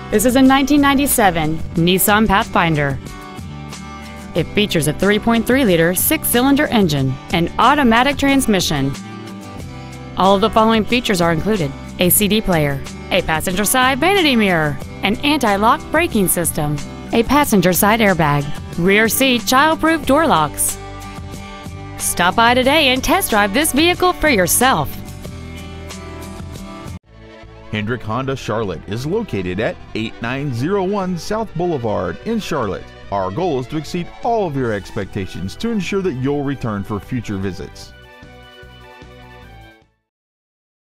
This is a 1997 Nissan Pathfinder. It features a 3.3-liter six-cylinder engine and automatic transmission. All of the following features are included: a CD player, a passenger side vanity mirror, an anti-lock braking system, a passenger side airbag, rear seat child-proof door locks. Stop by today and test drive this vehicle for yourself. Hendrick Honda Charlotte is located at 8901 South Boulevard in Charlotte. Our goal is to exceed all of your expectations to ensure that you'll return for future visits.